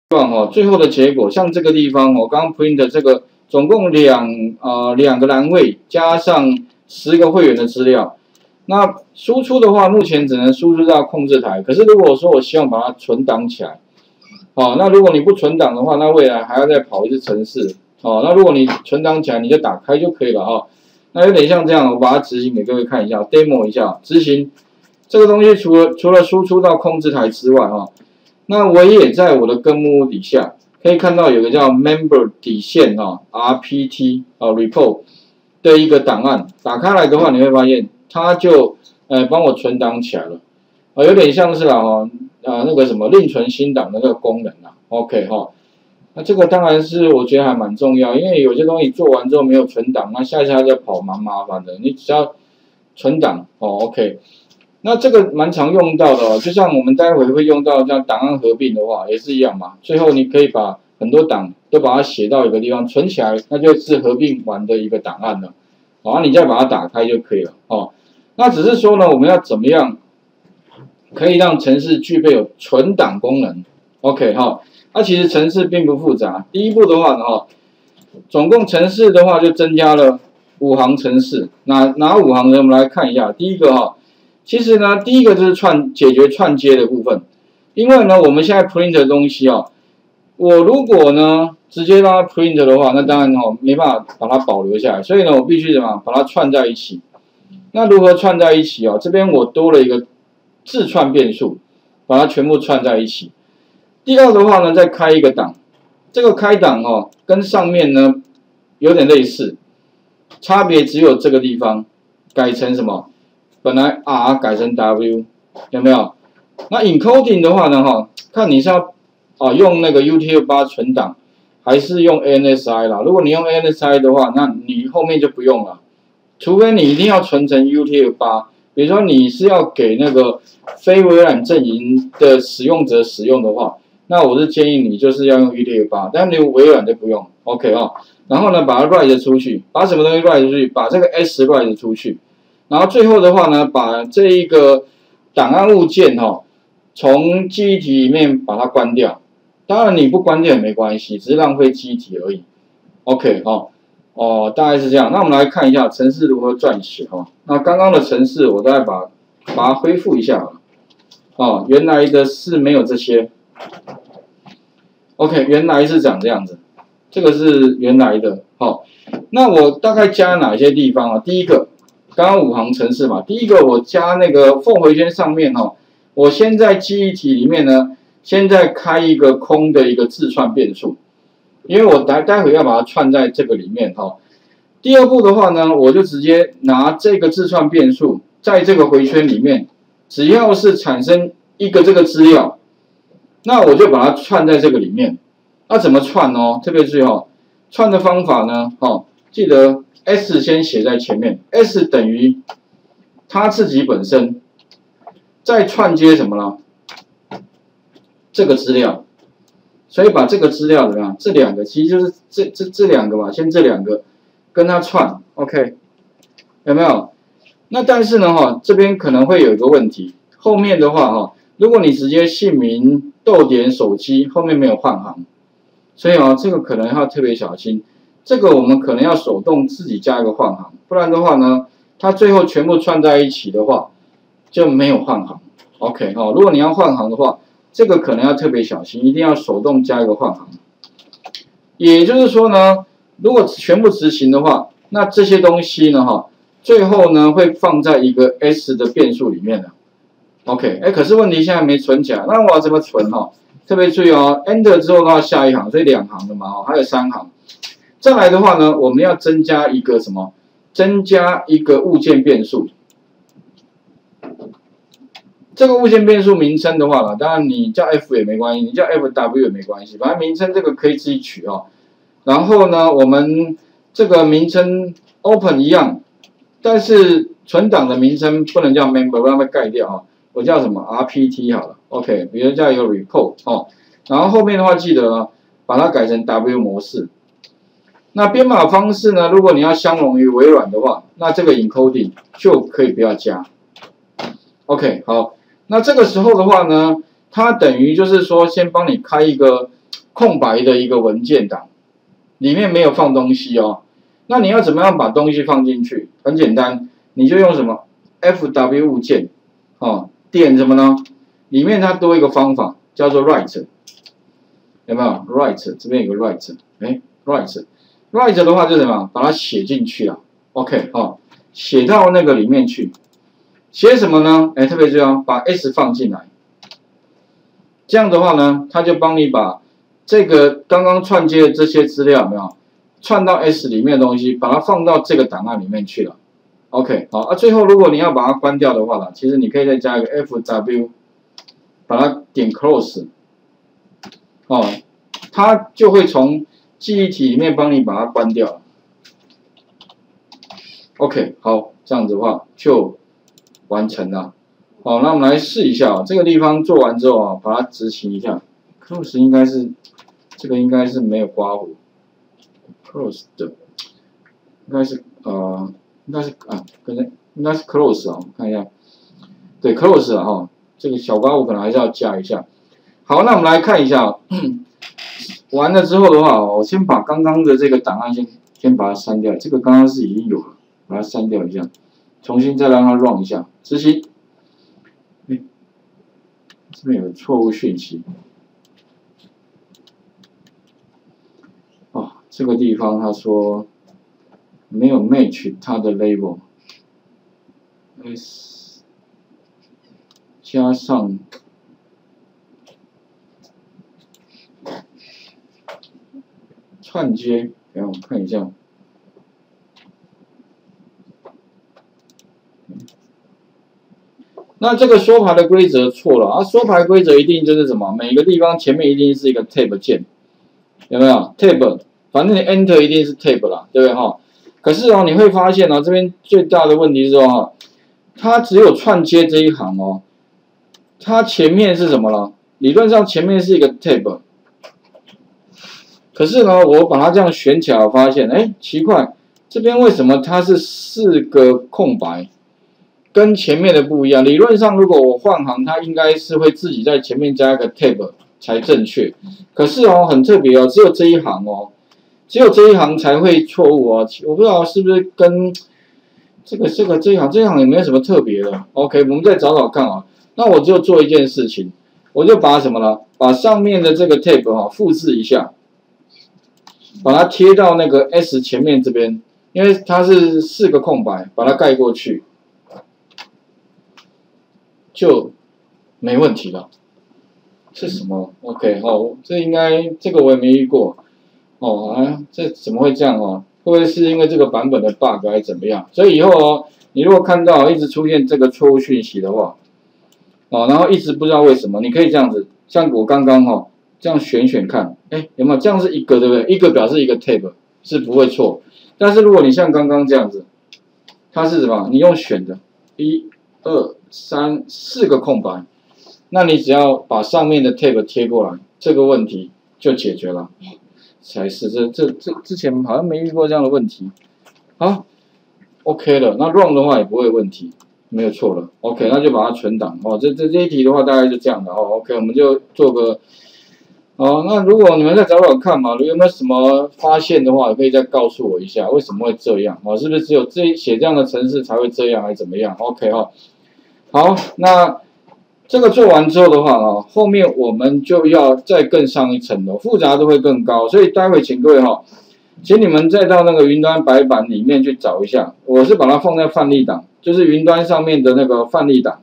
最后的结果，像这个地方我刚刚 print 这个总共两个栏位加上10个会员的资料。那输出的话，目前只能输出到控制台。可是如果说我希望把它存档起来，那如果你不存档的话，那未来还要再跑一次程式。那如果你存档起来，你就打开就可以了那有点像这样，我把它执行给各位看一下 ，demo 一下执行。这个东西除了输出到控制台之外那我也在我的根目底下可以看到有个叫 member 底线RPT report 的一个档案，打开来的话，你会发现它就帮我存档起来了，有点像是那个什么另存新档的那个功能OK 那这个当然是我觉得还蛮重要，因为有些东西做完之后没有存档，那下一次还在跑蛮麻烦的，你只要存档OK。那这个蛮常用到的就像我们待会会用到像档案合并的话，也是一样嘛。最后你可以把很多档都把它写到一个地方存起来，那就是合并完的一个档案了。你再把它打开就可以了那只是说呢，我们要怎么样可以让程式具备有存档功能 ？OK 那其实程式并不复杂。第一步的话呢总共程式的话就增加了5行程式。哪5行呢？我们来看一下。第一个其实呢，第一个就是解决串接的部分，因为呢，我们现在 print 的东西我如果呢直接让它 print 的话，那当然没办法把它保留下来，所以呢，我必须把它串在一起。那如何串在一起这边我多了一个字串变数，把它全部串在一起。第二的话呢，再开一个档，这个开档跟上面呢有点类似，差别只有这个地方改成什么？本来 R 改成 W， 有没有？那 encoding 的话呢看你是要用那个 UTF-8 存档，还是用 ANSI 啦？如果你用 ANSI 的话，那你后面就不用了，除非你一定要存成 UTF-8，比如说你是要给那个非微软阵营的使用者使用的话，那我是建议你就是要用 UTF-8，但你微软就不用 ，OK 然后呢，把它 write 出去，把什么东西 write 出去？把这个 S write 出去。然后最后的话呢，把这一个档案物件从记忆体里面把它关掉。当然你不关掉也没关系，只是浪费记忆体而已。OK 大概是这样。那我们来看一下程式如何撰写那刚刚的程式我大概把它恢复一下原来的是没有这些。OK 原来是长这样子，这个是原来的那我大概加哪些地方第一个。刚刚5行程式嘛，第一个我加那个缝回圈上面我先在记忆体里面呢，先再开一个空的一个字串变数，因为我待会要把它串在这个里面第二步的话呢，我就直接拿这个字串变数，在这个回圈里面，只要是产生一个这个资料，那我就把它串在这个里面。那怎么串特别注意串的方法呢记得。S 先写在前面 ，S 等于它自己本身，再串接什么呢？这个资料，所以把这个资料怎么样？这两个其实就是这两个嘛，先这两个跟它串 ，OK， 有没有？那但是呢这边可能会有一个问题，后面的话如果你直接姓名逗点手机后面没有换行，所以这个可能要特别小心。这个我们可能要手动自己加一个换行，不然的话呢，它最后全部串在一起的话就没有换行。OK 如果你要换行的话，这个可能要特别小心，一定要手动加一个换行。也就是说呢，如果全部执行的话，那这些东西呢最后呢会放在一个 S 的变数里面的。OK， 可是问题现在没存起来，那我要怎么存特别注意Enter 之后的话下一行，所以2行的嘛还有3行。再来的话呢，我们要增加一个什么？增加一个物件变数。这个物件变数名称的话呢，当然你叫 F 也没关系，你叫 FW 也没关系，反正名称这个可以自己取然后呢，我们这个名称 Open 一样，但是存档的名称不能叫 Member， 让它盖掉我叫什么 RPT 好了 ，OK， 比如叫一个 Report 然后后面的话记得把它改成 W 模式。那编码方式呢？如果你要相容于微软的话，那这个 encoding 就可以不要加。OK， 好，那这个时候的话呢，它等于就是说先帮你开一个空白的一个文件档，里面没有放东西哦。那你要怎么样把东西放进去？很简单，你就用什么 FW 物件，哦，点什么呢？里面它多一个方法叫做 write， 有没有 ？write 这边有个 write， 哎 ，write 的话就是什么？把它写进去啊。OK， 哦，写到那个里面去。写什么呢？哎，特别重要，把 S 放进来。这样的话呢，它就帮你把这个刚刚串接的这些资料有没有串到 S 里面的东西，把它放到这个档案里面去了。OK， 好啊。最后如果你要把它关掉的话呢，其实你可以再加一个 FW， 把它点 Close， 哦，它就会从记忆体里面帮你把它关掉了。OK， 好，这样子的话就完成了。好，那我们来试一下，这个地方做完之后啊，把它执行一下。Close 应该是这个应该是没有刮胡 ，Close 的应该是应该是 Close 啊，我看一下，对 Close 啊哈，这个小刮胡可能还是要加一下。好，那我们来看一下，完了之后的话，我先把刚刚的这个档案先把它删掉，这个刚刚是已经有了，把它删掉一下，重新再让它 run 一下，执行。这边有错误讯息。哦，这个地方他说没有 match 它的 label， S 加上串接，让我看一下。那这个缩排的规则错了啊！缩排规则一定就是什么？每个地方前面一定是一个 tab 键，有没有 tab？ 反正你 enter 一定是 tab 啦，对不对哈？可是哦，你会发现哦，这边最大的问题是说哈，它只有串接这一行哦，它前面是什么呢？理论上前面是一个 tab， 可是呢，我把它这样选起来，我发现哎，奇怪，这边为什么它是4个空白？跟前面的不一样，理论上如果我换行，它应该是会自己在前面加一个 tab 才正确。可是哦，很特别哦，只有这一行哦，只有这一行才会错误哦。我不知道是不是跟这一行有没有什么特别的 ？OK， 我们再找找看啊。那我就做一件事情，我就把什么呢？把上面的这个 tab 哈复制一下，把它贴到那个 S 前面这边，因为它是4个空白，把它盖过去。就没问题了，是什么 ？OK， 哦，这个我也没遇过，哦啊，这怎么会这样哦？会不会是因为这个版本的 bug 还是怎么样？所以以后哦，你如果看到一直出现这个错误讯息的话，哦，然后一直不知道为什么，你可以这样子，像我刚刚哦，这样选看，哎，有没有这样是一个对不对？一个表示一个 tab 是不会错，但是如果你像刚刚这样子，它是什么？你用选的，1、2、3、4个空白，那你只要把上面的 tab 贴过来，这个问题就解决了。才是这之前好像没遇过这样的问题。好 ，OK 了，那 run 的话也不会有问题，没有错了。OK， 那就把它存档哦。这一题的话大概就这样的哦。OK， 我们就做个。哦，那如果你们再找找看嘛，有没有什么发现的话，可以再告诉我一下，为什么会这样？哦，是不是只有写这样的程式才会这样，还是怎么样 ？OK 哈。好，那这个做完之后的话啊，后面我们就要再更上一层楼，复杂度会更高，所以待会请各位哈，请你们再到那个云端白板里面去找一下，我是把它放在范例档，就是云端上面的那个范例档。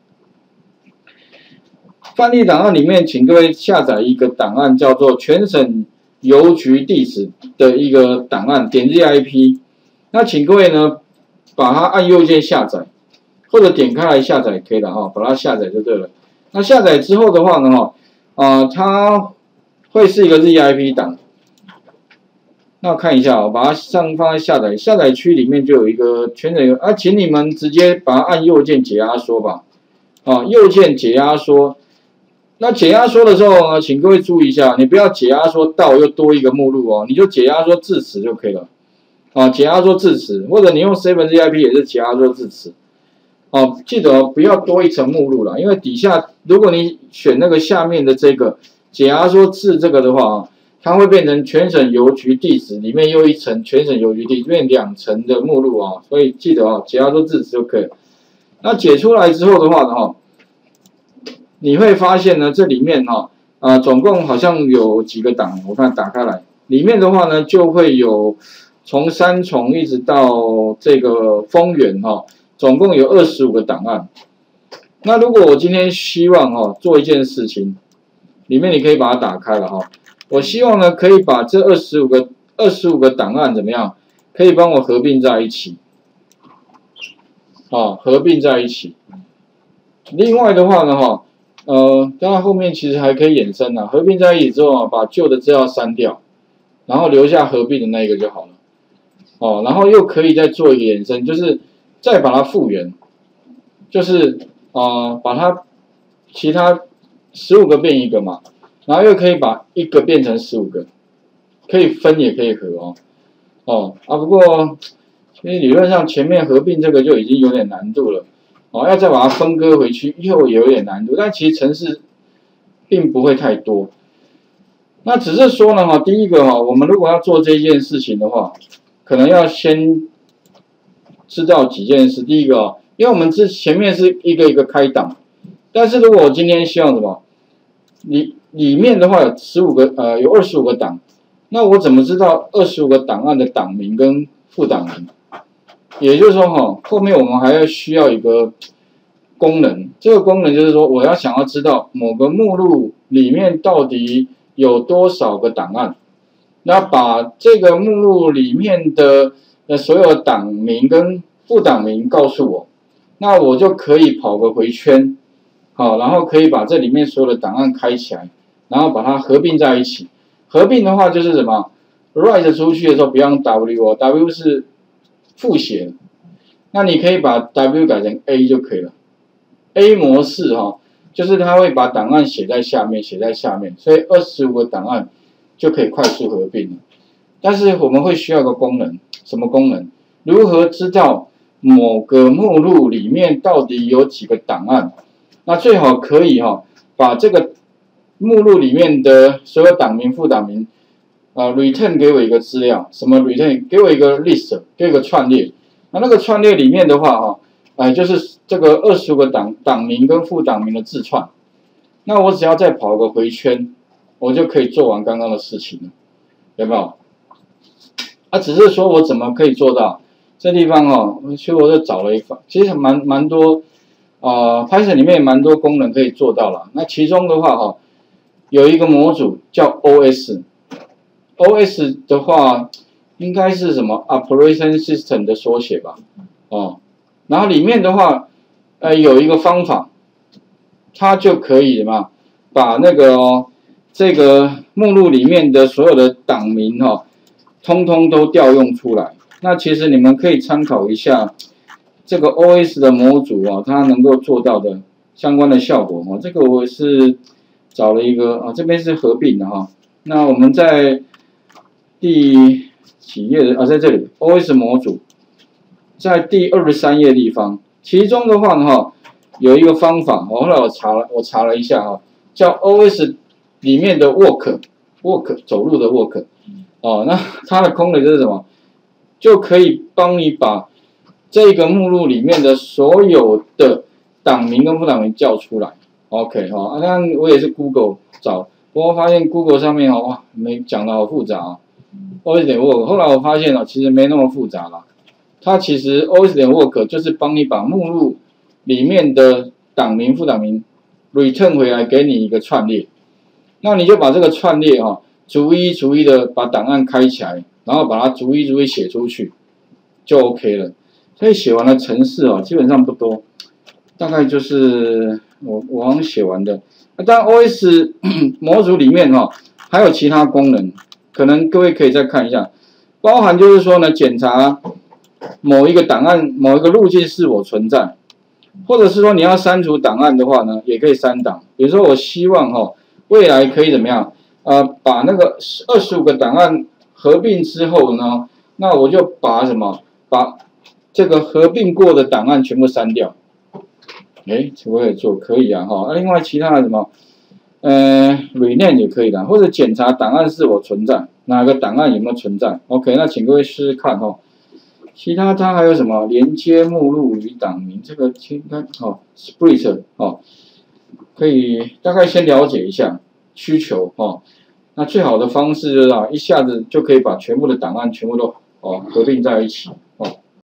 范例档案里面，请各位下载一个档案，叫做全省邮局地址的一个档案，点 ZIP。那请各位呢，把它按右键下载。或者点开来下载也可以的哈，把它下载就对了。那下载之后的话呢，它会是一个 ZIP 档。那我看一下哦，把它放在下载区里面就有一个全整啊，请你们直接把它按右键解压缩吧。啊，右键解压缩。那解压缩的时候呢，请各位注意一下，你不要解压缩到又多一个目录哦，你就解压缩至此就可以了。啊，解压缩至此，或者你用 7ZIP 也是解压缩至此。哦，记得不要多一层目录啦，因为底下如果你选那个下面的这个， 解压缩至这个的话啊，它会变成全省邮局地址里面又一层全省邮局地址，变2层的目录啊，所以记得啊，解压缩至就可以了。那解出来之后的话呢哈，你会发现呢，这里面哈总共好像有几个档，我看打开来，里面的话呢就会有从三重一直到这个丰原哈，总共有25个档案。那如果我今天希望做一件事情，里面你可以把它打开了哈，我希望呢可以把这25个档案怎么样，可以帮我合并在一起，合并在一起。另外的话呢当然后面其实还可以衍生啊，合并在一起之后把旧的资料删掉，然后留下合并的那一个就好了。然后又可以再做一个衍生，就是再把它复原，就是把它其他15个变一个嘛，然后又可以把一个变成15个，可以分也可以合不过其实理论上前面合并这个就已经有点难度了。要再把它分割回去又有点难度，但其实程式并不会太多。那只是说呢第一个我们如果要做这件事情的话，可能要先知道几件事。第一个因为我们前面是一个一个开档，但是如果我今天希望什么，里面的话有25个档，那我怎么知道25个档案的档名跟副档名？也就是说后面我们还要需要一个功能，这个功能就是说我要想要知道某个目录里面到底有多少个档案，那把这个目录里面的所有档名跟副档名告诉我，那我就可以跑个回圈，然后可以把这里面所有的档案开起来，然后把它合并在一起。合并的话就是什么 ，write 出去的时候不要用 W 是复写，那你可以把 W 改成 A 就可以了。A 模式就是它会把档案写在下面，所以25个档案就可以快速合并了。但是我们会需要一个功能，什么功能？如何知道某个目录里面到底有几个档案？那最好可以把这个目录里面的所有档名、副档名return 给我一个资料，什么 return 给我一个 list， 给我一个串列。那个串列里面的话就是这个25个档名跟副档名的字串。那我只要再跑个回圈，我就可以做完刚刚的事情了，有没有？只是说我怎么可以做到？这地方其实我就找了其实蛮多Python 里面也蛮多功能可以做到了。那其中的话有一个模组叫 OS。OS 的话应该是什么 Operation System 的缩写吧，然后里面的话有一个方法，它就可以把那个这个目录里面的所有的档名通通都调用出来。那其实你们可以参考一下这个 OS 的模组它能够做到的相关的效果这个我是找了一个这边是合并的那我们在第几页的在这里 OS 模组，在第23页地方，其中的话呢有一个方法后来我查了一下叫 OS 里面的 walk 走路的 walk 那它的功能就是什么？就可以帮你把这个目录里面的所有的档名跟副档名叫出来。OK 那我也是 Google 找，不过发现 Google 上面哇没讲的好复杂OS 点 work， 后来我发现其实没那么复杂啦。它其实 OS 点 work 就是帮你把目录里面的档名、副档名 return 回来给你一个串列，那你就把这个串列逐一的把档案开起来，然后把它逐一写出去，就 OK 了。所以写完了程式基本上不多，大概就是我好像写完的。当然 OS 模组里面还有其他功能。可能各位可以再看一下，包含就是说呢，检查某一个档案、某一个路径是否存在，或者是说你要删除档案的话呢，也可以删档。比如说我希望未来可以怎么样？把那个25个档案合并之后呢，那我就把把这个合并过的档案全部删掉。可不可以做？可以另外其他的什么？ rename 也可以的，或者检查档案是否存在，哪个档案有没有存在 ？OK， 那请各位试试看哦。其他它还有什么连接目录与档名？这个应该哦 ，split 哦，可以大概先了解一下需求哦。那最好的方式就是一下子就可以把全部的档案全部都合并在一起哦。